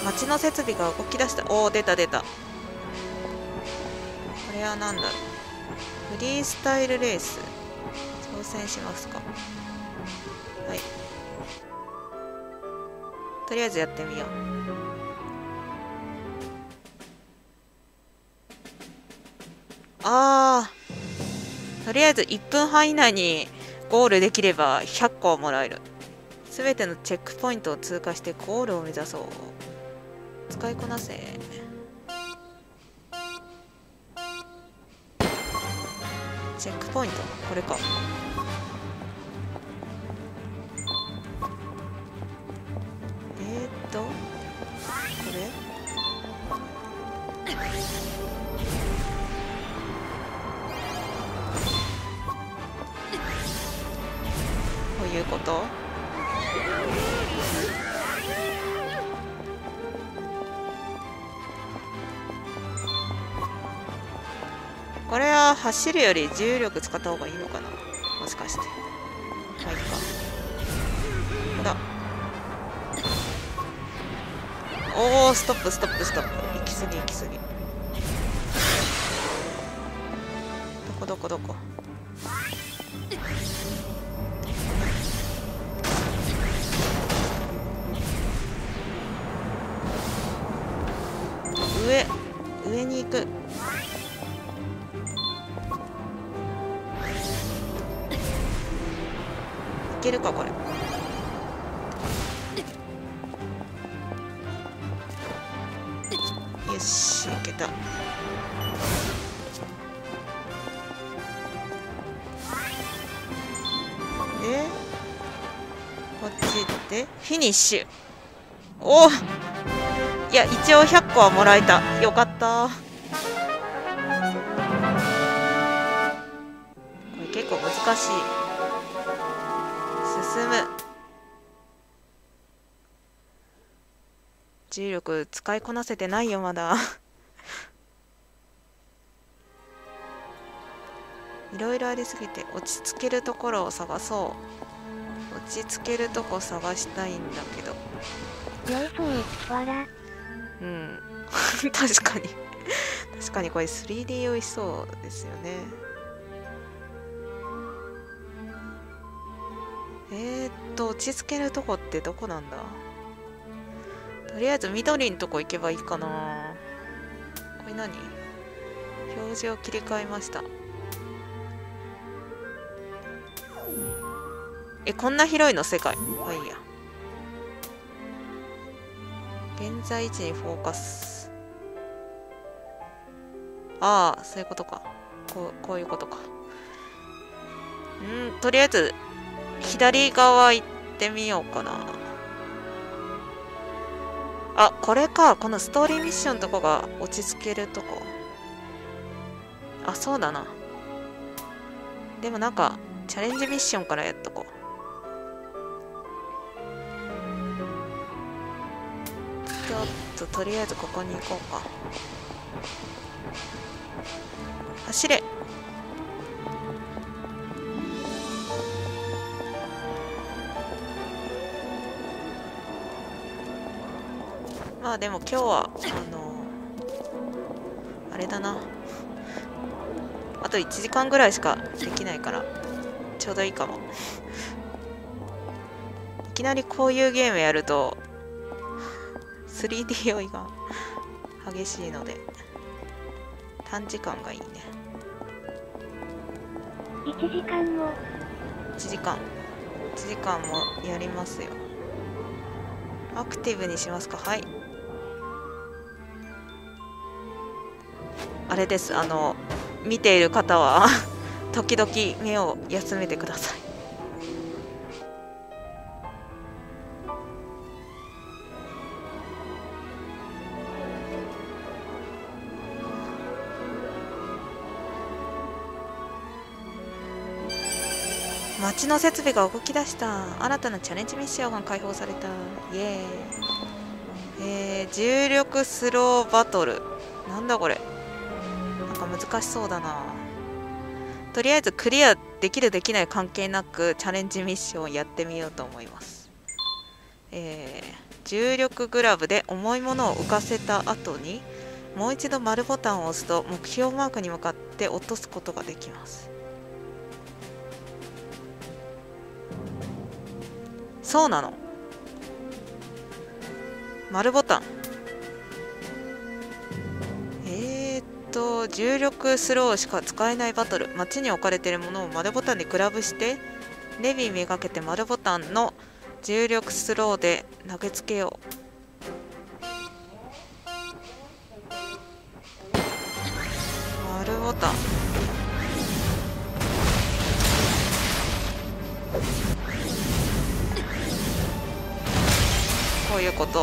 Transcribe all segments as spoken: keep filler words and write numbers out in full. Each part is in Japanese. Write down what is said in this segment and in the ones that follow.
街の設備が動き出した。おお、出た出た。これは何だろう。フリースタイルレース挑戦しますか。はい、とりあえずやってみよう。あー、とりあえずいっぷんはん以内にゴールできればひゃっこもらえる。すべてのチェックポイントを通過してゴールを目指そう。使いこなせ。チェックポイント、これか。えー、っとこれこういうこと。これは走るより重力使った方がいいのかな、もしかして。まあいいか。ほら、おお、ストップストップストップ。行き過ぎ行き過ぎ。どこどこどこ。上上に行く。いけるかこれ。よし、いけた。でこっち行ってフィニッシュ。おお、いや一応ひゃっこはもらえた。よかった。これ結構難しい。進む。重力使いこなせてないよまだ。いろいろありすぎて落ち着けるところを探そう。落ち着けるとこ探したいんだけど。うん。確かに確かにこれ スリーディー 用意しそうですよね。えー、っと落ち着けるとこってどこなんだ。とりあえず緑のとこ行けばいいかな。これ何？表示を切り替えました。え、こんな広いの世界。まあいいや。現在位置にフォーカス。ああ、そういうことか。こう、こういうことか。うん、とりあえず左側行ってみようかな。あ、これか。このストーリーミッションのとこが落ち着けるとこ。あ、そうだな。でもなんかチャレンジミッションからやっとこう。ちょっととりあえずここに行こうか。走れ。まあでも今日はあのあれだな、あといちじかんぐらいしかできないからちょうどいいかも。いきなりこういうゲームやると スリーディー 酔いが激しいので短時間がいいね。 いちじかんもいちじかんいちじかんもやりますよ。アクティブにしますか。はい、あれです、あの見ている方は時々目を休めてください。街の設備が動き出した。新たなチャレンジミッションが開放された。イエーイ。えー、重力スローバトル。なんだこれ。なんか難しそうだな。とりあえずクリアできるできない関係なくチャレンジミッションをやってみようと思います。えー重力グラブで重いものを浮かせた後にもう一度丸ボタンを押すと目標マークに向かって落とすことができます。そうなの？丸ボタン。えーっと重力スローしか使えないバトル。街に置かれているものを丸ボタンでグラブしてレビーめがけて丸ボタンの重力スローで投げつけよう。丸ボタン。こういうこと。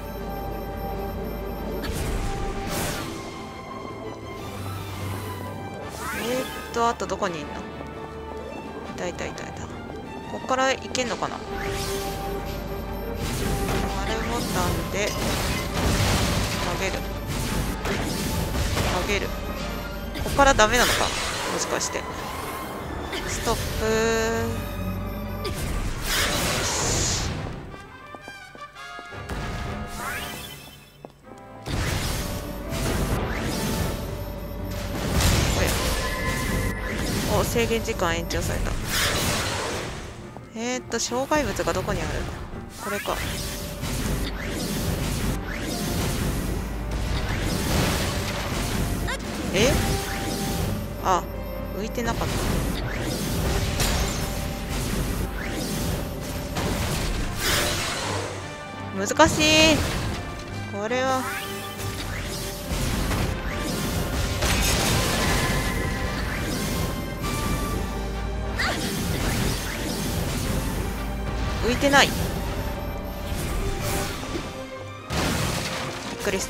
えー、っとあとどこにいんの？いたいたいたいた。こっから行けんのかな？丸ボタンで投げる投げる。こっからダメなのかもしかして。ストップ。お、制限時間延長された。えーっと障害物がどこにある？これか。え？あ、浮いてなかった。難しい。これは浮いてない。びっくりした。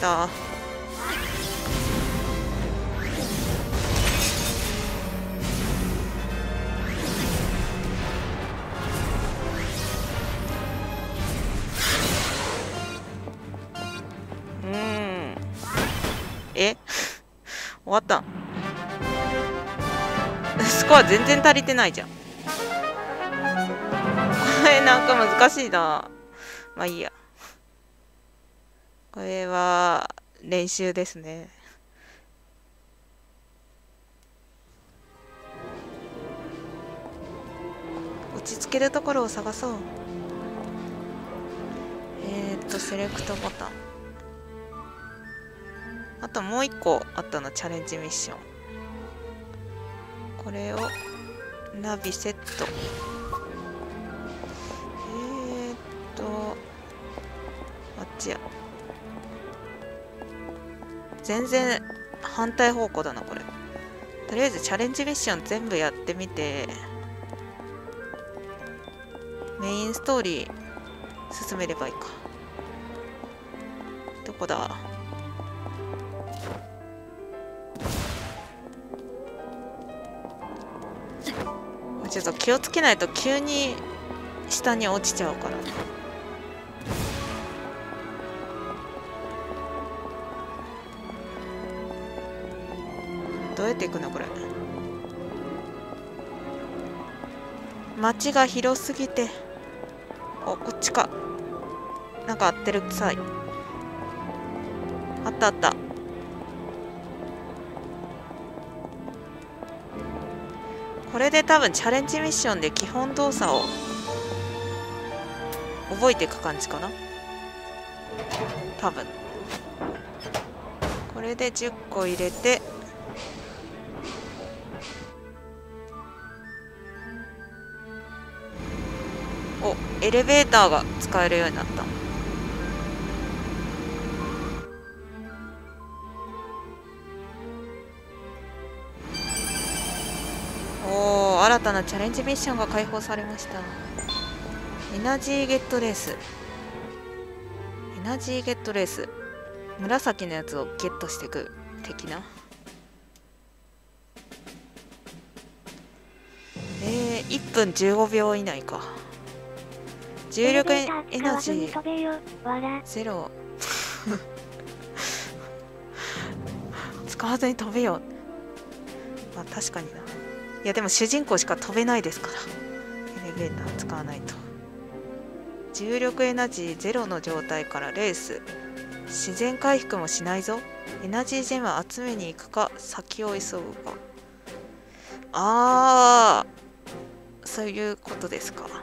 うーん。え終わったん？スコア全然足りてないじゃん。これなんか難しいな。まあいいや。これは練習ですね。落ち着けるところを探そう。えー、っとセレクトボタン。あともう一個あったの、チャレンジミッション。これをナビセット。えー、っとあっちや。全然反対方向だなこれ。とりあえずチャレンジミッション全部やってみてメインストーリー進めればいいか。どこだ？ちょっと気をつけないと急に下に落ちちゃうからね。どうやって行くのこれ。街が広すぎて。お、こっちか。なんか合ってるくさい。あったあった。これで多分チャレンジミッションで基本動作を覚えていく感じかな多分。これでじゅっこ入れてお、エレベーターが使えるようになった。おー、新たなチャレンジミッションが開放されました。エナジーゲットレース。エナジーゲットレース。紫のやつをゲットしていく的な。えー、いっぷんじゅうごびょう以内か。重力エナジーゼロ使わずに飛べよ。まあ確かにな。いやでも主人公しか飛べないですからエレベーター使わないと。 重力エナジーゼロの状態からレース。自然回復もしないぞ。エナジージェムは集めに行くか先を急ぐか。あー、そういうことですか。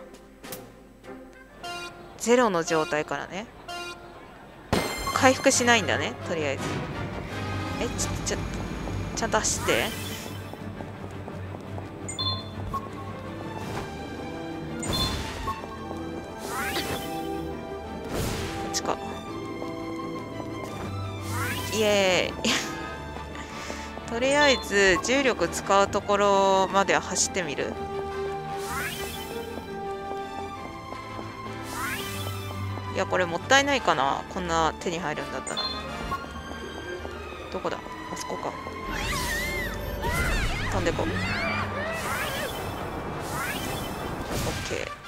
ゼロの状態からね。回復しないんだね、とりあえず。え、ちょっとちょっとちゃんと走って。こっちか。イエーイとりあえず重力使うところまでは走ってみる。いやこれもったいないかな、こんな手に入るんだったら。どこだ、あそこか。飛んでこう。オッケー。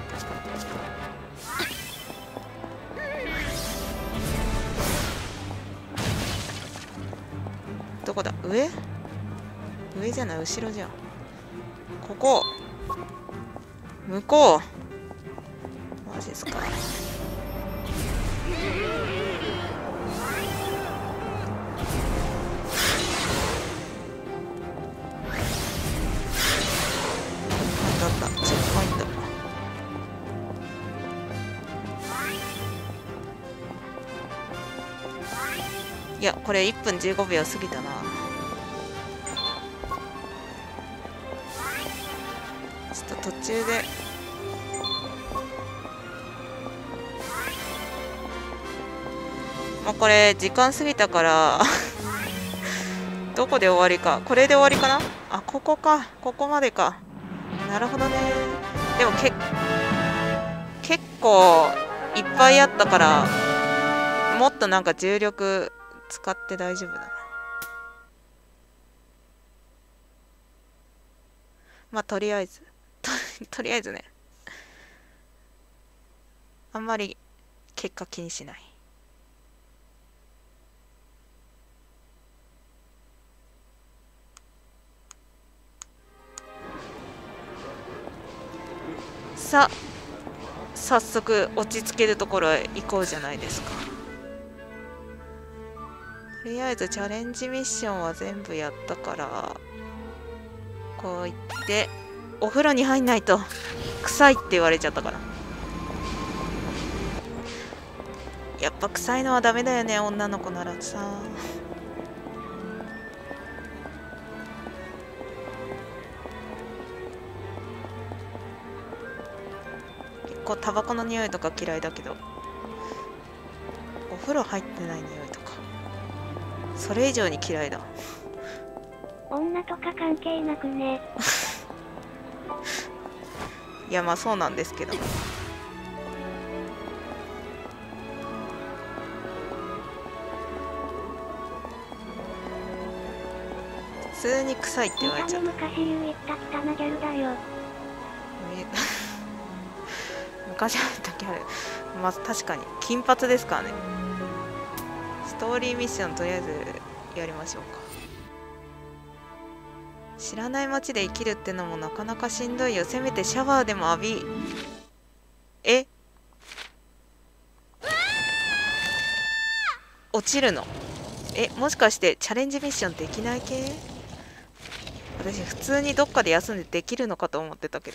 どこだ、上上じゃない、後ろじゃん。ここ向こう。マジですか。だったチェックポイント。いやこれいっぷんじゅうごびょう過ぎたな。ちょっと途中でもうこれ時間過ぎたからどこで終わりか。これで終わりかな。あ、ここか、ここまでか。なるほどね。でもけ結構いっぱいあったからもっとなんか重力使って大丈夫だな。まあとりあえず と, とりあえずね、あんまり結果気にしない。さあ早速落ち着けるところへ行こうじゃないですか。とりあえずチャレンジミッションは全部やったから、こう言ってお風呂に入んないと臭いって言われちゃったから。やっぱ臭いのはダメだよね、女の子ならさ。結構タバコの匂いとか嫌いだけど、お風呂入ってない匂いとかそれ以上に嫌いだ。 女とか関係なくね。 いやまあそうなんですけど、普通に臭いって言われちゃった。 昔言った汚ギャルだよ。 昔あったギャル、まあ確かに金髪ですからね。ストーリーミッションとりあえずやりましょうか。知らない街で生きるってのもなかなかしんどいよ。せめてシャワーでも浴び。え落ちるの？えもしかしてチャレンジミッションできない系？私普通にどっかで休んでできるのかと思ってたけど、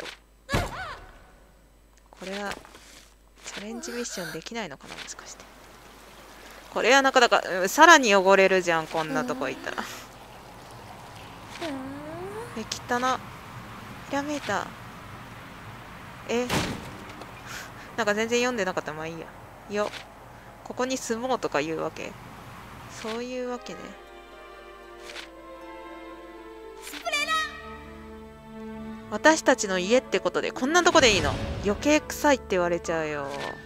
これはチャレンジミッションできないのかな、もしかして。これはなかなか、うん、さらに汚れるじゃん、こんなとこ行ったら。え、汚な。ひらめいた。え、なんか全然読んでなかった。まあいいや。よ、ここに住もうとか言うわけ？そういうわけね。私たちの家ってことでこんなとこでいいの？余計臭いって言われちゃうよ。